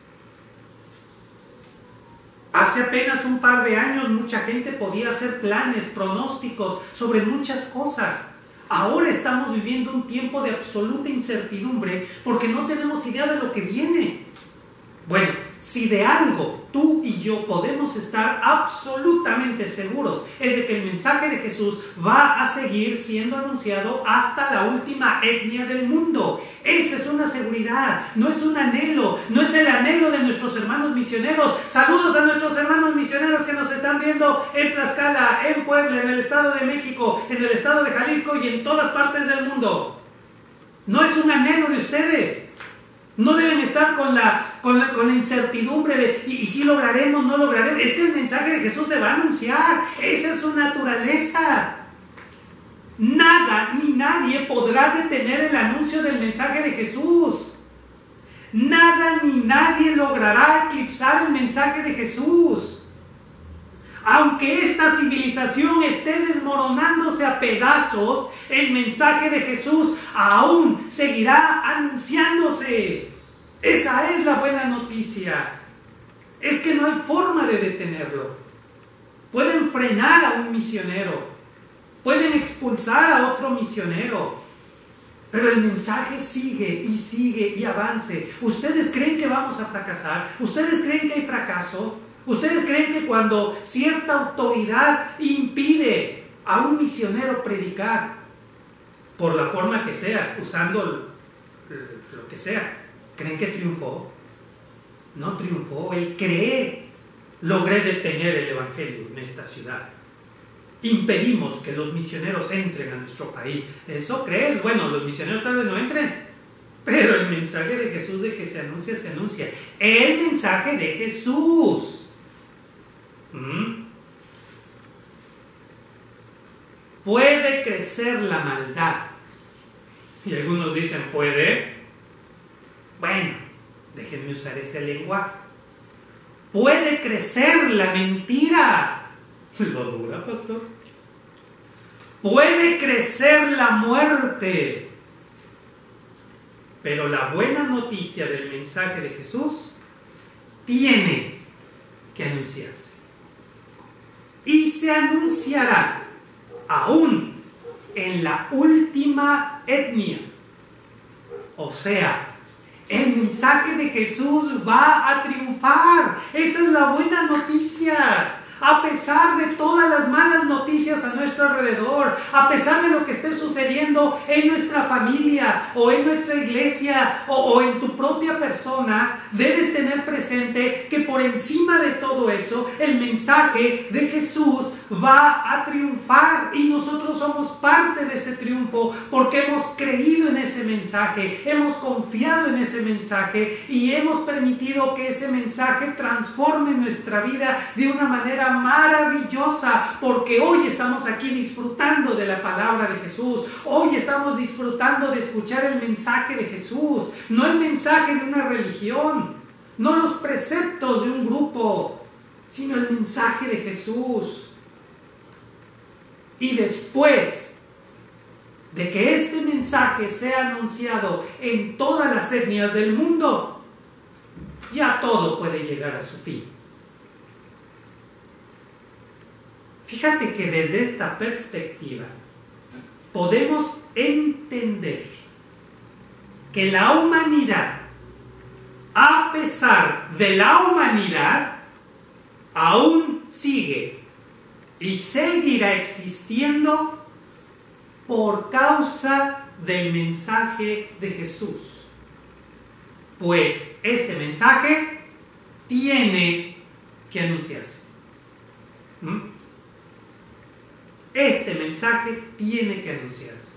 Hace apenas un par de años mucha gente podía hacer planes, pronósticos sobre muchas cosas. Ahora estamos viviendo un tiempo de absoluta incertidumbre porque no tenemos idea de lo que viene. Bueno, si de algo tú y yo podemos estar absolutamente seguros, es de que el mensaje de Jesús va a seguir siendo anunciado hasta la última etnia del mundo. Esa es una seguridad, no es un anhelo, no es el anhelo de nuestros hermanos misioneros. Saludos a nuestros hermanos misioneros que nos están viendo en Tlaxcala, en Puebla, en el Estado de México, en el Estado de Jalisco y en todas partes del mundo. No es un anhelo de ustedes. No deben estar con la, con la, con la incertidumbre de ¿y, y si lograremos, no lograremos? Es que el mensaje de Jesús se va a anunciar. Esa es su naturaleza. Nada ni nadie podrá detener el anuncio del mensaje de Jesús. Nada ni nadie logrará eclipsar el mensaje de Jesús. Aunque esta civilización esté desmoronándose a pedazos, el mensaje de Jesús aún seguirá anunciándose. Esa es la buena noticia. Es que no hay forma de detenerlo. Pueden frenar a un misionero, pueden expulsar a otro misionero, pero el mensaje sigue y sigue y avance. ¿Ustedes creen que vamos a fracasar? ¿Ustedes creen que hay fracaso? ¿Ustedes creen que cuando cierta autoridad impide a un misionero predicar, por la forma que sea, usando lo que sea, creen que triunfó? No triunfó. Él cree: logré detener el evangelio en esta ciudad, impedimos que los misioneros entren a nuestro país. ¿Eso crees? Bueno, los misioneros tal vez no entren, pero el mensaje de Jesús de que se anuncia, se anuncia. El mensaje de Jesús. ¿Mm? Puede crecer la maldad. Y algunos dicen, ¿puede? Bueno, déjenme usar ese lenguaje. Puede crecer la mentira. ¿Lo dura, pastor? Puede crecer la muerte. Pero la buena noticia del mensaje de Jesús tiene que anunciarse. Y se anunciará aún en la última etnia. O sea, el mensaje de Jesús va a triunfar. Esa es la buena noticia. A pesar de todas las malas noticias a nuestro alrededor, a pesar de lo que esté sucediendo en nuestra familia o en nuestra iglesia o, o en tu propia persona, debes tener presente que por encima de todo eso, el mensaje de Jesús va a triunfar y nosotros somos parte de ese triunfo porque hemos creído en ese mensaje, hemos confiado en ese mensaje y hemos permitido que ese mensaje transforme nuestra vida de una manera maravillosa, porque hoy estamos aquí disfrutando de la palabra de Jesús, hoy estamos disfrutando de escuchar el mensaje de Jesús, no el mensaje de una religión, no los preceptos de un grupo, sino el mensaje de Jesús. Y después de que este mensaje sea anunciado en todas las etnias del mundo, ya todo puede llegar a su fin. Fíjate que desde esta perspectiva podemos entender que la humanidad, a pesar de la humanidad, aún sigue y seguirá existiendo por causa del mensaje de Jesús. Pues este mensaje tiene que anunciarse. ¿Mm? Este mensaje tiene que anunciarse.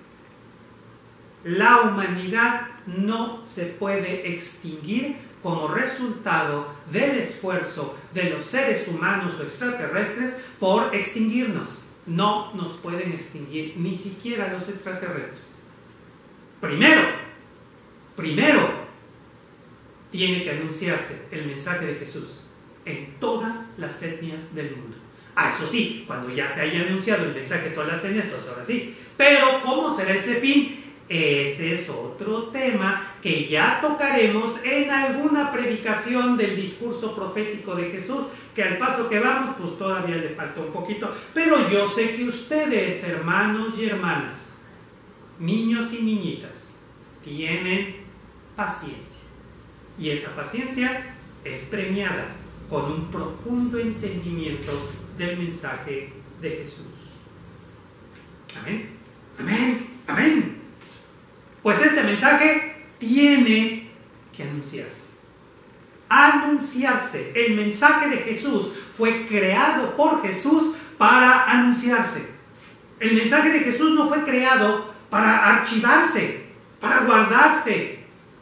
La humanidad no se puede extinguir como resultado del esfuerzo de los seres humanos o extraterrestres por extinguirnos. No nos pueden extinguir ni siquiera los extraterrestres. Primero, primero, tiene que anunciarse el mensaje de Jesús en todas las etnias del mundo. Ah, eso sí, cuando ya se haya anunciado el mensaje de todas las etnias, entonces ahora sí. Pero ¿cómo será ese fin? Ese es otro tema que ya tocaremos en alguna predicación del discurso profético de Jesús, que al paso que vamos, pues todavía le falta un poquito. Pero yo sé que ustedes, hermanos y hermanas, niños y niñitas, tienen paciencia. Y esa paciencia es premiada con un profundo entendimiento del mensaje de Jesús. Amén, amén, amén. Pues este mensaje tiene que anunciarse. Anunciarse. El mensaje de Jesús fue creado por Jesús para anunciarse. El mensaje de Jesús no fue creado para archivarse, para guardarse,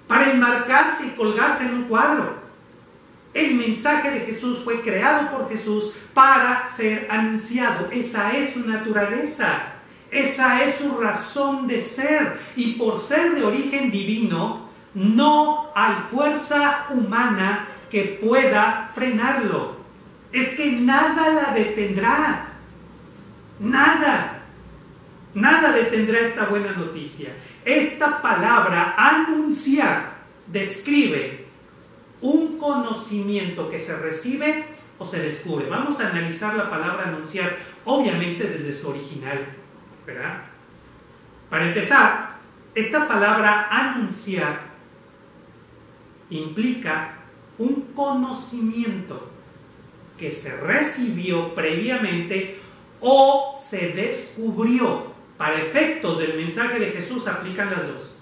para enmarcarse y colgarse en un cuadro. El mensaje de Jesús fue creado por Jesús para ser anunciado. Esa es su naturaleza, esa es su razón de ser. Y por ser de origen divino, no hay fuerza humana que pueda frenarlo. Es que nada la detendrá. Nada. Nada detendrá esta buena noticia. Esta palabra anunciar describe un conocimiento que se recibe o se descubre. Vamos a analizar la palabra anunciar, obviamente desde su original, ¿verdad? Para empezar, esta palabra anunciar implica un conocimiento que se recibió previamente o se descubrió. Para efectos del mensaje de Jesús aplican las dos.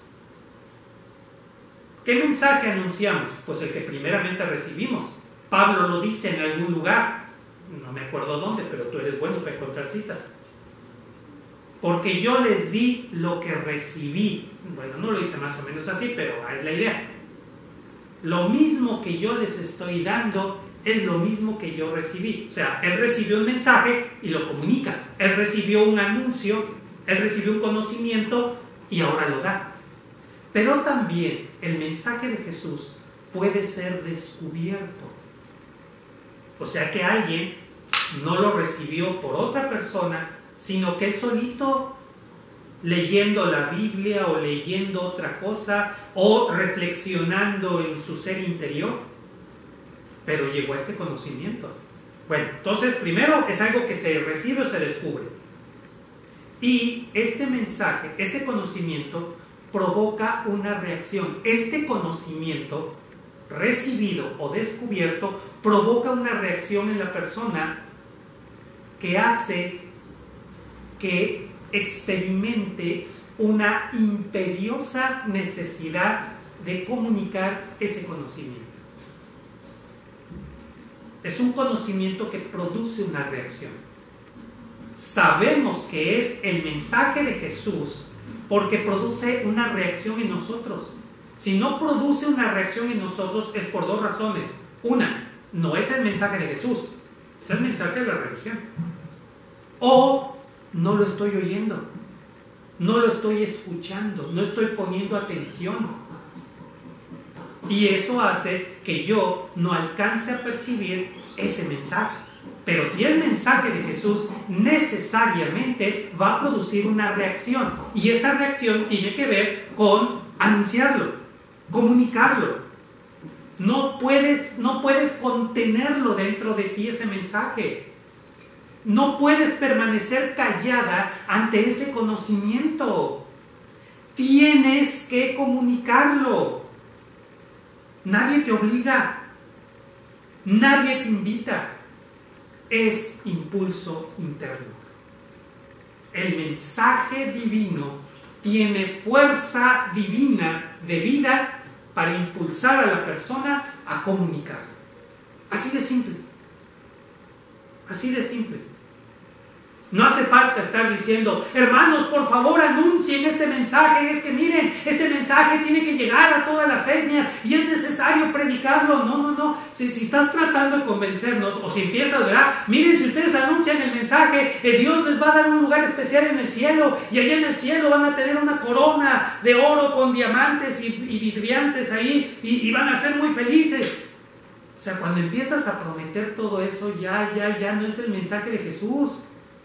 ¿Qué mensaje anunciamos? Pues el que primeramente recibimos. Pablo lo dice en algún lugar, no me acuerdo dónde, pero tú eres bueno para encontrar citas. Porque yo les di lo que recibí. Bueno, no lo hice más o menos así, pero es la idea. Lo mismo que yo les estoy dando es lo mismo que yo recibí. O sea, él recibió un mensaje y lo comunica. Él recibió un anuncio, él recibió un conocimiento y ahora lo da. Pero también el mensaje de Jesús puede ser descubierto. O sea que alguien no lo recibió por otra persona, sino que él solito, leyendo la Biblia o leyendo otra cosa o reflexionando en su ser interior, pero llegó a este conocimiento. Bueno, entonces primero es algo que se recibe o se descubre. Y este mensaje, este conocimiento provoca una reacción. Este conocimiento recibido o descubierto provoca una reacción en la persona que hace que experimente una imperiosa necesidad de comunicar ese conocimiento. Es un conocimiento que produce una reacción. Sabemos que es el mensaje de Jesús porque produce una reacción en nosotros. Si no produce una reacción en nosotros es por dos razones. Una, no es el mensaje de Jesús, es el mensaje de la religión. O no lo estoy oyendo, no lo estoy escuchando, no estoy poniendo atención. Y eso hace que yo no alcance a percibir ese mensaje. Pero si el mensaje de Jesús necesariamente va a producir una reacción, y esa reacción tiene que ver con anunciarlo, comunicarlo. No puedes, no puedes contenerlo dentro de ti ese mensaje. No puedes permanecer callada ante ese conocimiento. Tienes que comunicarlo. Nadie te obliga. Nadie te invita. Es impulso interno. El mensaje divino tiene fuerza divina de vida para impulsar a la persona a comunicar. Así de simple. Así de simple. No hace falta estar diciendo, hermanos, por favor anuncien este mensaje, es que miren, este mensaje tiene que llegar a todas las etnias y es necesario predicarlo. No, no, no. Si, si estás tratando de convencernos, o si empiezas, ¿verdad? Miren, si ustedes anuncian el mensaje, eh, Dios les va a dar un lugar especial en el cielo, y allá en el cielo van a tener una corona de oro con diamantes y, y vidriantes ahí, y, y van a ser muy felices. O sea, cuando empiezas a prometer todo eso, ya, ya, ya no es el mensaje de Jesús.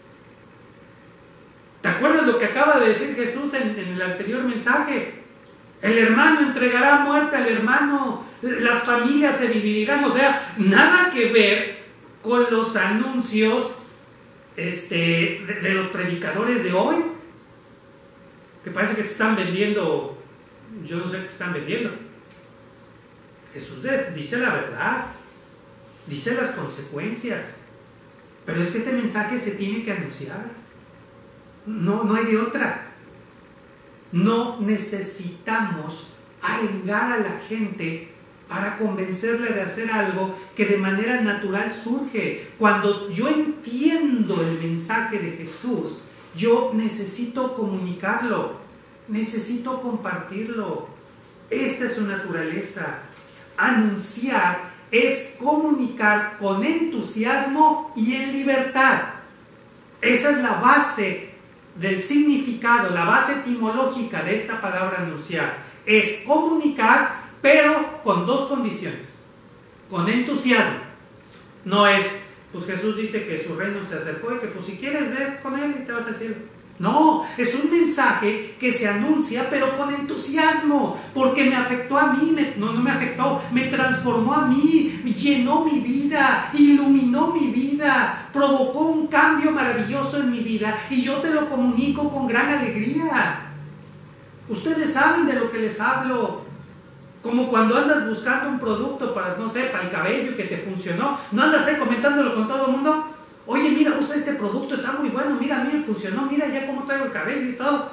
¿Te acuerdas lo que acaba de decir Jesús en, en el anterior mensaje? El hermano entregará muerte al hermano, las familias se dividirán. O sea, nada que ver con los anuncios este, de, de los predicadores de hoy, que parece que te están vendiendo, yo no sé qué te están vendiendo. Jesús dice la verdad, dice las consecuencias, pero es que este mensaje se tiene que anunciar. No, no hay de otra. No necesitamos arengar a la gente para convencerle de hacer algo que de manera natural surge. Cuando yo entiendo el mensaje de Jesús, yo necesito comunicarlo, necesito compartirlo. Esta es su naturaleza. Anunciar es comunicar con entusiasmo y en libertad. Esa es la base del significado, la base etimológica de esta palabra anunciar. Es comunicar, pero con dos condiciones. Con entusiasmo. No es, pues Jesús dice que su reino se acercó y que pues si quieres ver con él y te vas al cielo. No, es un mensaje que se anuncia pero con entusiasmo, porque me afectó a mí, me, no, no me afectó, me transformó a mí, llenó mi vida, iluminó mi vida, provocó un cambio maravilloso en mi vida y yo te lo comunico con gran alegría. Ustedes saben de lo que les hablo. Como cuando andas buscando un producto para, no sé, para el cabello y que te funcionó, no andas ahí comentándolo con todo el mundo. Oye, mira, usa este producto, está muy bueno, mira, a mí me funcionó, mira ya cómo traigo el cabello y todo.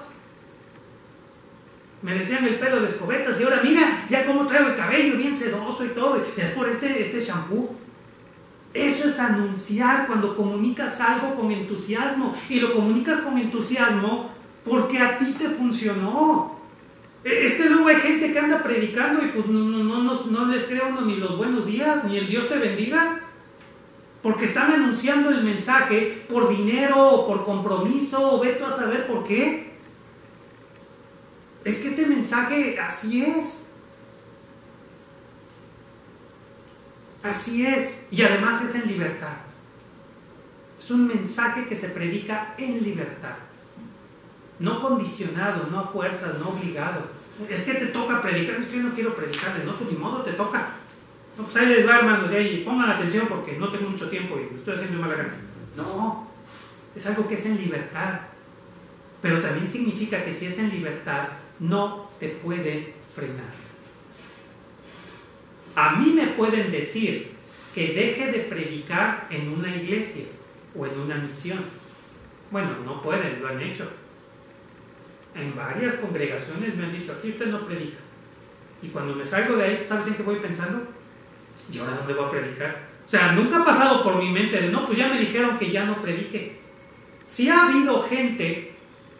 Me decían el pelo de escobetas y ahora mira ya cómo traigo el cabello bien sedoso y todo, y es por este, este shampoo. Eso es anunciar cuando comunicas algo con entusiasmo, y lo comunicas con entusiasmo porque a ti te funcionó. Es que luego hay gente que anda predicando y pues no, no, no, no, no les cree uno ni los buenos días, ni el Dios te bendiga. Porque están anunciando el mensaje por dinero o por compromiso, o ve tú a saber por qué. Es que este mensaje así es. Así es. Y además es en libertad. Es un mensaje que se predica en libertad. No condicionado, no a fuerzas, no obligado. Es que te toca predicar. Es que yo no quiero predicarles. No, pues ni modo, te toca. No, pues ahí les va, hermanos, y ahí pongan atención porque no tengo mucho tiempo y estoy haciendo mala gana. No, es algo que es en libertad. Pero también significa que si es en libertad, no te pueden frenar. A mí me pueden decir que deje de predicar en una iglesia o en una misión. Bueno, no pueden, lo han hecho. En varias congregaciones me han dicho, aquí usted no predica. Y cuando me salgo de ahí, ¿sabes en qué voy pensando? ¿Y ahora dónde voy a predicar? O sea, nunca ha pasado por mi mente de, no, pues ya me dijeron que ya no predique. Sí ha habido gente,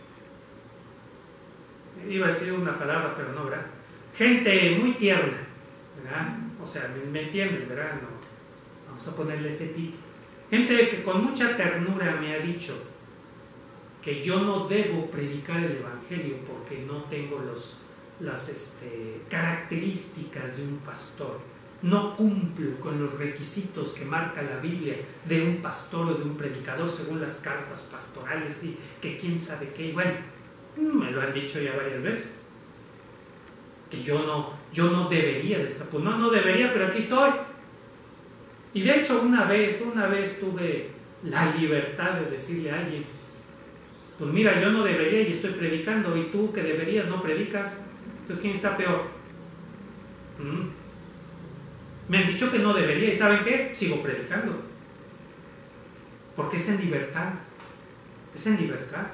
iba a decir una palabra, pero no, ¿verdad? Gente muy tierna, ¿verdad? O sea, me, me entienden, ¿verdad? No, vamos a ponerle ese título. Gente que con mucha ternura me ha dicho que yo no debo predicar el evangelio porque no tengo los, las este, características de un pastor. No cumplo con los requisitos que marca la Biblia de un pastor o de un predicador según las cartas pastorales y que quién sabe qué. Y bueno, me lo han dicho ya varias veces. Que yo no, yo no debería de estar. Pues no, no debería, pero aquí estoy. Y de hecho una vez, una vez tuve la libertad de decirle a alguien, pues mira, yo no debería y estoy predicando, y tú que deberías no predicas. Entonces, ¿quién está peor? ¿Mm? Me han dicho que no debería, y ¿saben qué? Sigo predicando. Porque es en libertad. Es en libertad.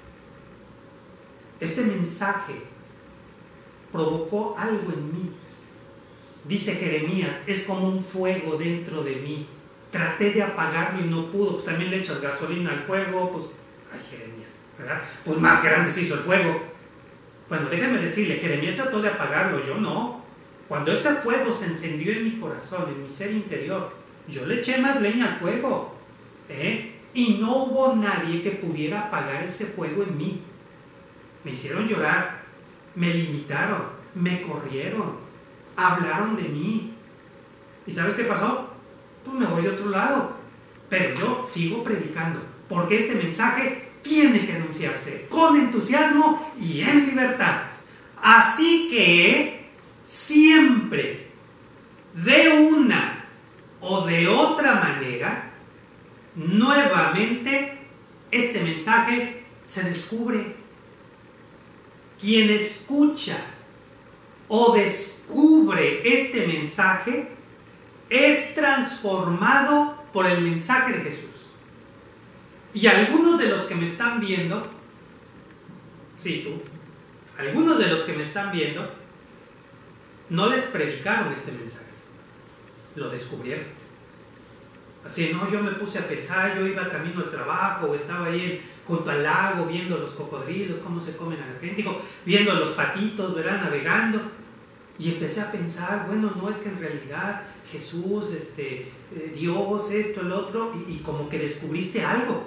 Este mensaje provocó algo en mí. Dice Jeremías, es como un fuego dentro de mí. Traté de apagarlo y no pudo. Pues también le echas gasolina al fuego, pues, ay, Jeremías, ¿verdad? Pues más grande se hizo el fuego. Bueno, déjenme decirle, Jeremías trató de apagarlo, yo no. Cuando ese fuego se encendió en mi corazón, en mi ser interior, yo le eché más leña al fuego, ¿eh? Y no hubo nadie que pudiera apagar ese fuego en mí. Me hicieron llorar, me limitaron, me corrieron, hablaron de mí. ¿Y sabes qué pasó? Pues me voy de otro lado. Pero yo sigo predicando, porque este mensaje tiene que anunciarse con entusiasmo y en libertad. Así que siempre, de una o de otra manera, nuevamente este mensaje se descubre. Quien escucha o descubre este mensaje es transformado por el mensaje de Jesús. Y algunos de los que me están viendo, sí, tú, algunos de los que me están viendo, no les predicaron este mensaje, lo descubrieron. Así, no, yo me puse a pensar, yo iba camino al trabajo, o estaba ahí junto al lago viendo los cocodrilos, cómo se comen a la gente, digo, viendo los patitos, ¿verdad? Navegando. Y empecé a pensar, bueno, no es que en realidad Jesús, este, eh, Dios, esto, el otro, y, y como que descubriste algo.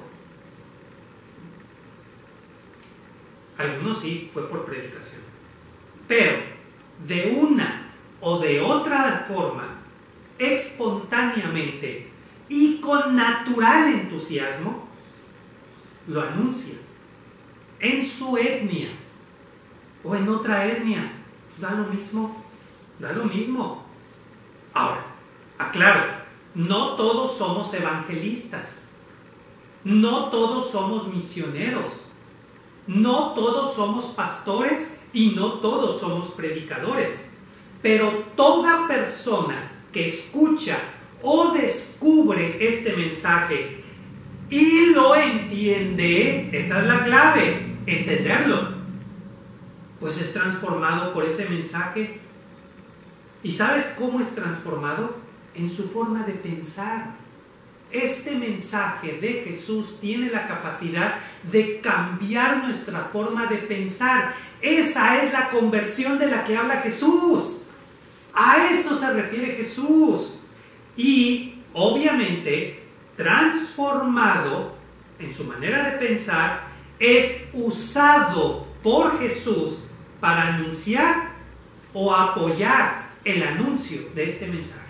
Algunos sí, fue por predicación. Pero de una o de otra forma, espontáneamente y con natural entusiasmo, lo anuncia. En su etnia o en otra etnia, da lo mismo, da lo mismo. Ahora, aclaro, no todos somos evangelistas, no todos somos misioneros, no todos somos pastores y no todos somos predicadores, pero toda persona que escucha o descubre este mensaje y lo entiende, esa es la clave, entenderlo, pues es transformado por ese mensaje. ¿Y sabes cómo es transformado? En su forma de pensar. Este mensaje de Jesús tiene la capacidad de cambiar nuestra forma de pensar. Esa es la conversión de la que habla Jesús. A eso se refiere Jesús. Y obviamente, transformado en su manera de pensar, es usado por Jesús para anunciar o apoyar el anuncio de este mensaje.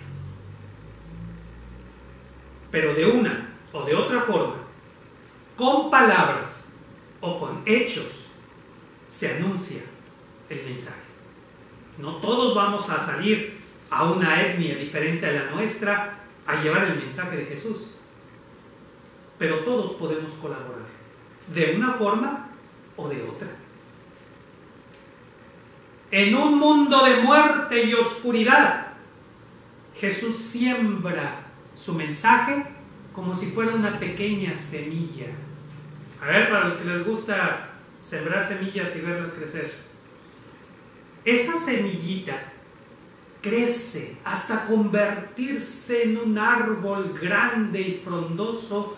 Pero de una o de otra forma, con palabras o con hechos, se anuncia el mensaje. No todos vamos a salir a una etnia diferente a la nuestra a llevar el mensaje de Jesús, pero todos podemos colaborar, de una forma o de otra. En un mundo de muerte y oscuridad, Jesús siembra su mensaje como si fuera una pequeña semilla. A ver, para los que les gusta sembrar semillas y verlas crecer, esa semillita crece hasta convertirse en un árbol grande y frondoso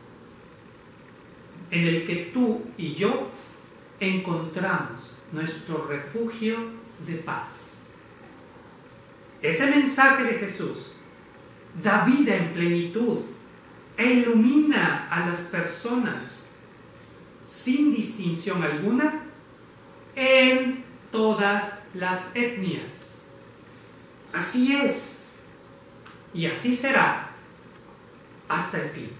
en el que tú y yo encontramos nuestro refugio de paz. Ese mensaje de Jesús da vida en plenitud e ilumina a las personas sin distinción alguna en todas las etnias. Así es, y así será hasta el fin.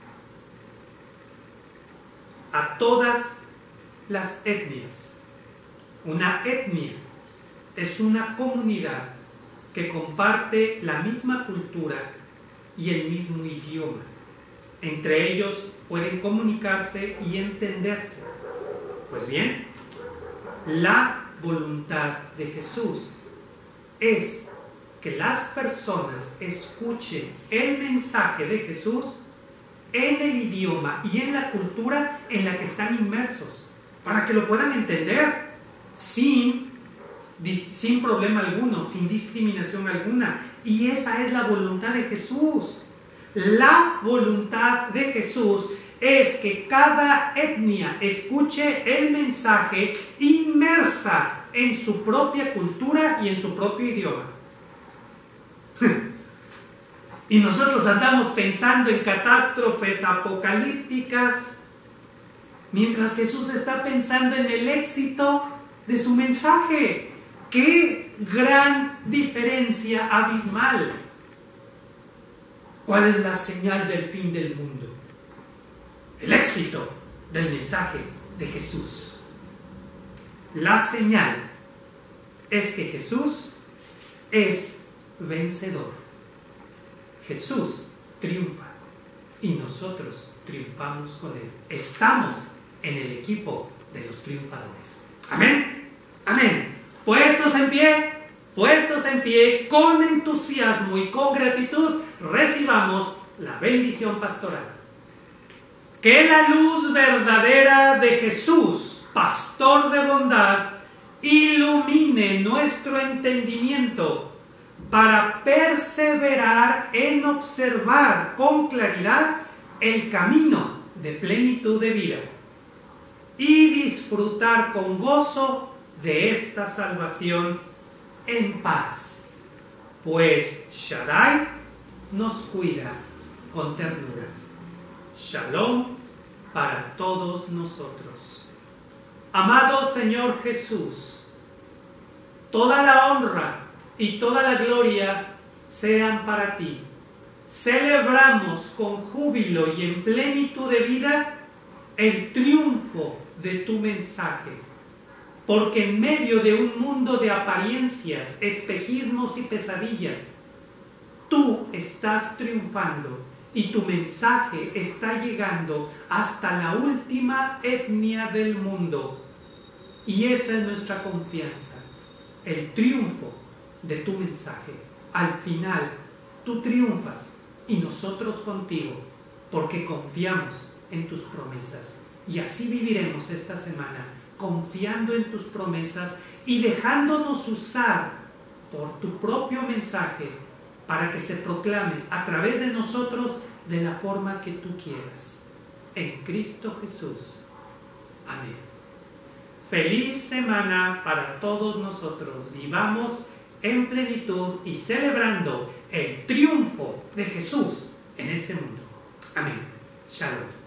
A todas las etnias. Una etnia es una comunidad que comparte la misma cultura y el mismo idioma. Entre ellos pueden comunicarse y entenderse. Pues bien, la voluntad de Jesús es que las personas escuchen el mensaje de Jesús en el idioma y en la cultura en la que están inmersos, para que lo puedan entender sin, sin problema alguno, sin discriminación alguna. Y esa es la voluntad de Jesús. La voluntad de Jesús es que cada etnia escuche el mensaje inmersa en su propia cultura y en su propio idioma. Y nosotros andamos pensando en catástrofes apocalípticas, mientras Jesús está pensando en el éxito de su mensaje. ¡Qué gran diferencia abismal! ¿Cuál es la señal del fin del mundo? El éxito del mensaje de Jesús. La señal es que Jesús es vencedor. Jesús triunfa y nosotros triunfamos con Él. Estamos en el equipo de los triunfadores. Amén, amén. Puestos en pie, puestos en pie, con entusiasmo y con gratitud, recibamos la bendición pastoral. Que la luz verdadera de Jesús, pastor de bondad, ilumine nuestro entendimiento para perseverar en observar con claridad el camino de plenitud de vida y disfrutar con gozo de esta salvación en paz, pues Shaddai nos cuida con ternura. Shalom para todos nosotros. Amado Señor Jesús, toda la honra y toda la gloria sean para ti. Celebramos con júbilo y en plenitud de vida el triunfo de tu mensaje, porque en medio de un mundo de apariencias, espejismos y pesadillas, tú estás triunfando y tu mensaje está llegando hasta la última etnia del mundo. Y esa es nuestra confianza, el triunfo de tu mensaje. Al final, tú triunfas y nosotros contigo, porque confiamos en tus promesas. Y así viviremos esta semana, confiando en tus promesas y dejándonos usar por tu propio mensaje para que se proclame a través de nosotros de la forma que tú quieras. En Cristo Jesús. Amén. Feliz semana para todos nosotros. Vivamos en plenitud y celebrando el triunfo de Jesús en este mundo. Amén. Shalom.